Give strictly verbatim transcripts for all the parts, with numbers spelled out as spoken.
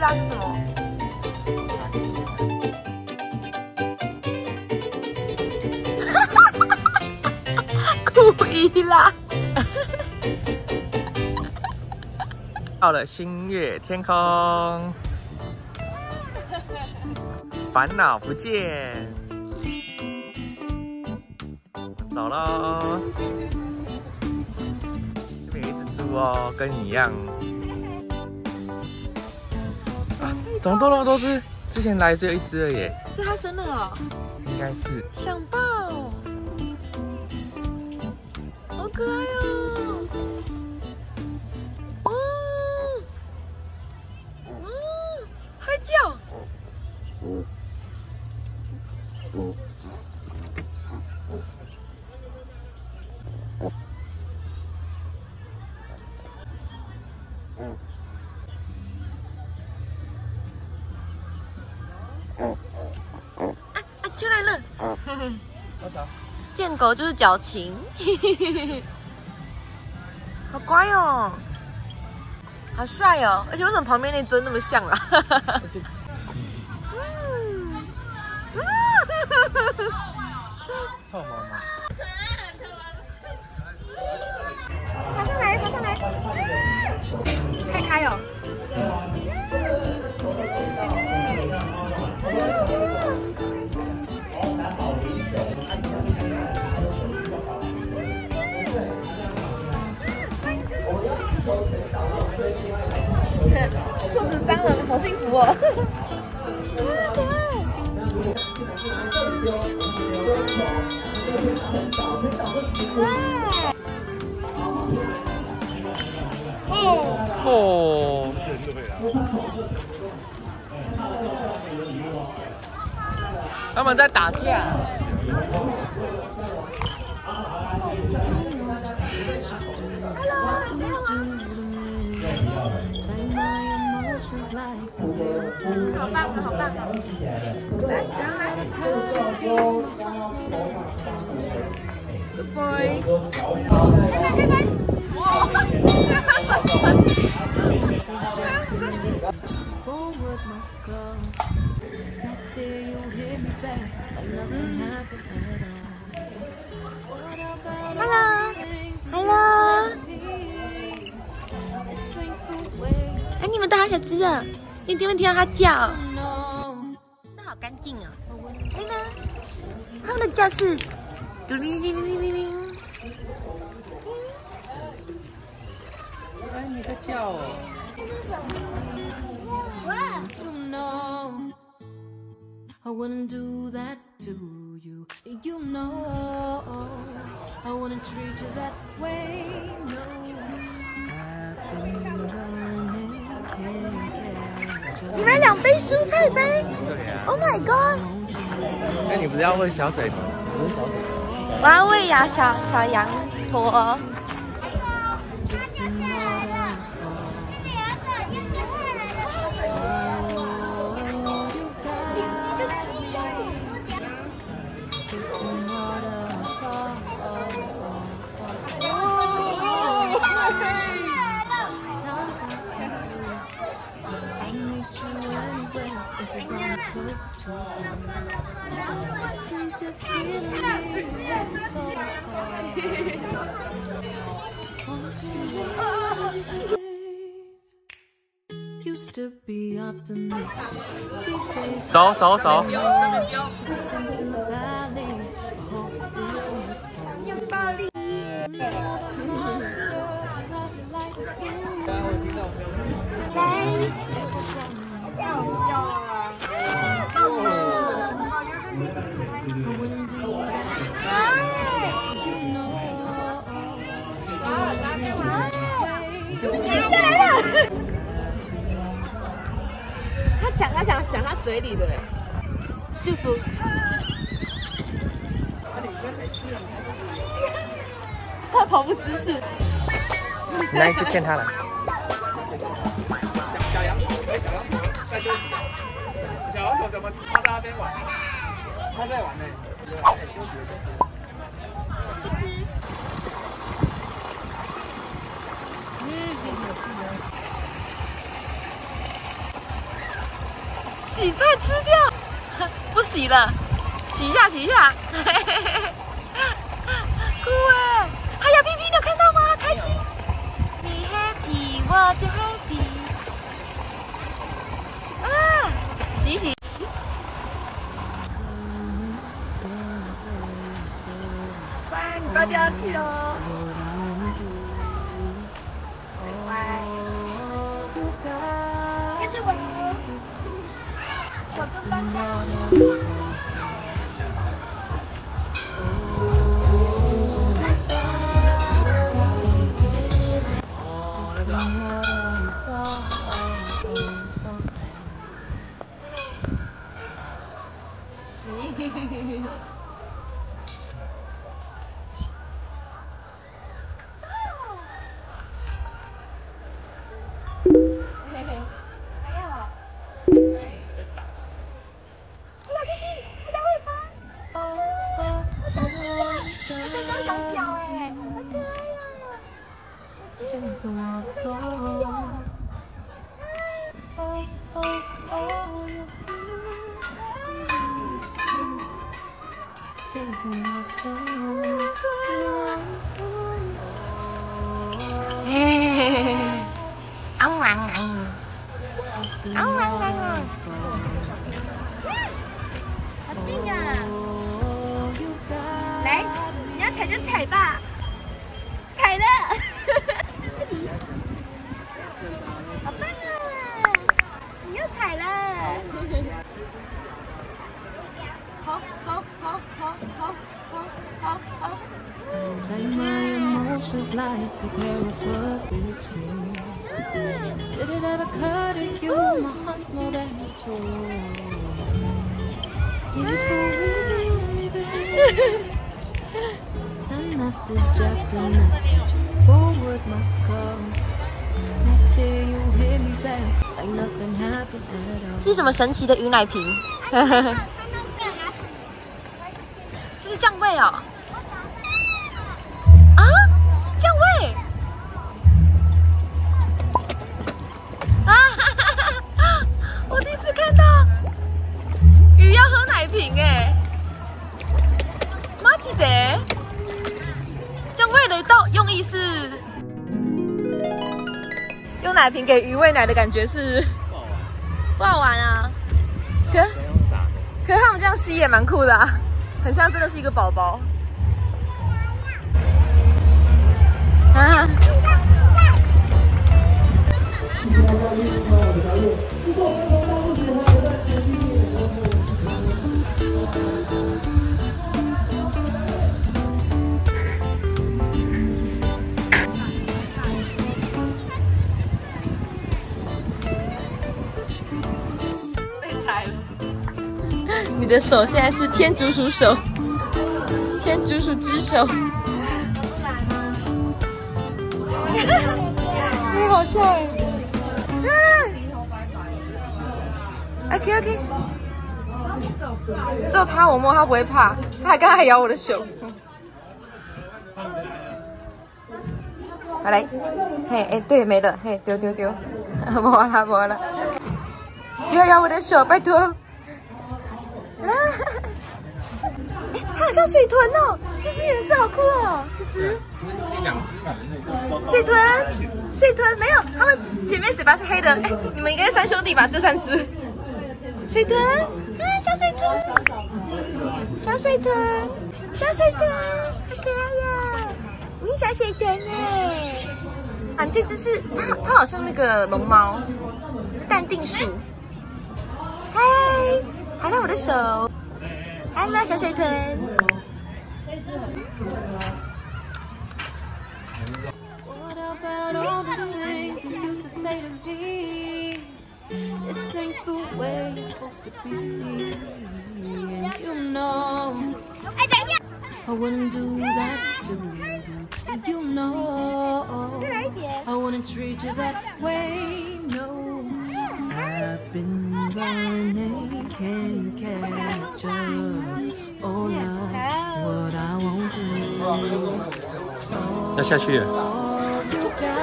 拉是什么？库伊拉。到了星月天空，烦恼不见。走喽。这边有一只猪哦，跟你一样。啊，怎么多那么多只？之前来只有一只而已。 是它生的哦？ 应该是。 想抱，好可爱哦！哦，嗯，还叫。出来了，见狗就是矫情，好乖哦，好帅哦，而且为什么旁边那只那么像啊？嗯， 臭毛毛， 爬上来，爬上来，开开哦。裤子脏了，好幸福哦！ 哦哦，他们在打架。 好棒的，好棒的！来，赶快，Good boy！ 开开开！Hello，Hello， 哎，你们带它小只啊？你听没听到它叫？那好干净啊！哎呢，它们的叫是嘟铃铃铃铃铃铃。 哎，你在叫哦。 I wouldn't do that to you, you know. I wouldn't treat you that way, no. 你买两杯蔬菜杯？ 对呀。 Oh my god！ 那你不是要喂小水吗？不是小水。 我要喂呀小小羊驼。 走走走。 暴力！来，叫叫啊！下来了！他抢，他想抢他嘴里的，舒服。他跑步姿势。 你拿一只骗他了。 小羊头，哎，小羊头在休息。小羊头怎么他在那边玩？他在玩呢。哎，休息休息。 洗菜吃掉，不洗了，洗一下，洗一下。酷哎！还有屁屁，你有看到吗？开心。你 happy， 我就 happy。啊，洗一洗。乖，你不要掉下去哦。乖，跟着我。小跟班长。好近啊！来，你要踩就踩吧，踩了，好棒啊！你又踩了，好好好好好好好好。 Like my emotions like a pair of perfect strings. Did it ever occur to you my heart's more than a toy? Please go easy on me, baby. Send message after message, forward my call. Next day you hit me back like nothing happened at all. 是什么神奇的鱼奶瓶？这是酱味哦。啊，酱味！啊哈哈哈！我第一次看到鱼要喝奶瓶哎，马吉德，酱味的到用意是用奶瓶给鱼喂奶的感觉是不好玩啊。可可是他们这样吸也蛮酷的啊，很像真的是一个宝宝。啊！被踩了。你的手现在是天竺鼠手，天竺鼠之手。你好笑哎！啊 ，OK OK， 只有他我摸他不会怕，他还刚才还咬我的手。好来，嘿哎对没了，嘿丢丢丢，摸了摸了，不要咬我的手，拜托。啊，哎，它好像水豚哦，这只颜色好酷哦，这只。水豚，水豚没有，它们前面嘴巴是黑的。哎，你们应该是三兄弟吧？这三只水豚，啊，小水豚，小水豚，小水豚，好可爱呀！你小水豚耶！啊，这只是它，它好像那个龙猫，是淡定鼠。嗨，还看我的手。Hello， 小水豚。 What about all the things you used to say to me? This ain't the way it's supposed to be. And you know I wouldn't do that to you. And you know I wouldn't treat you that way. No, I've been running, can't catch up. Oh love, what I won't do. 要下去了。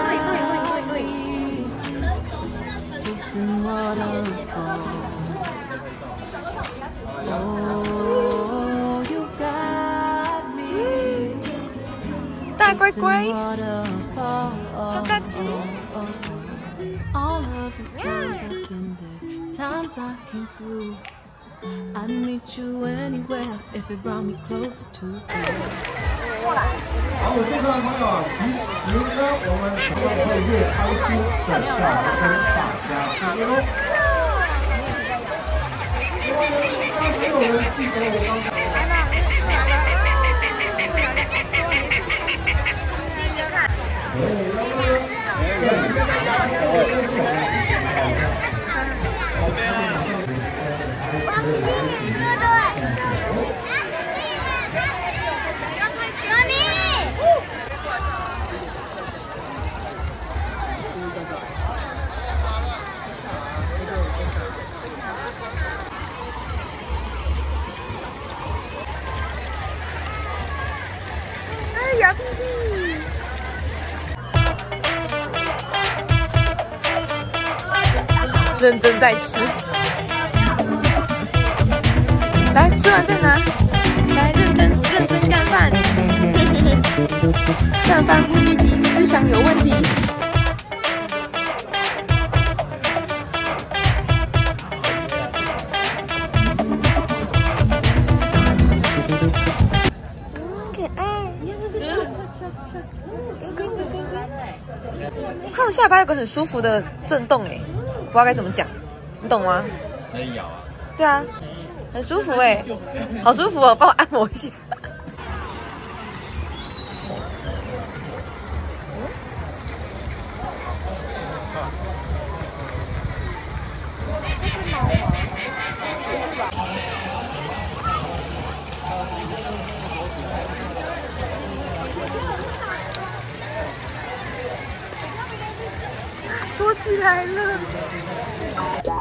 Chasing waterfall. Oh, you got me. 大乖乖， All of the times I've been there, times I came through. I'd meet you anywhere if it brought me closer to you. 好，我现场的朋友啊，其实呢，我们常常会越开心的笑跟大家见面喽。刚才有人记得我刚才。 哎呀，弟弟！认真在吃，来吃完再拿，来认真认真干饭，干饭不积极，思想有问题。他们下巴有个很舒服的震动哎，不知道该怎么讲，你懂吗？ 可以咬啊。 对啊，很舒服哎，好舒服哦，帮我按摩一下。躲起来了。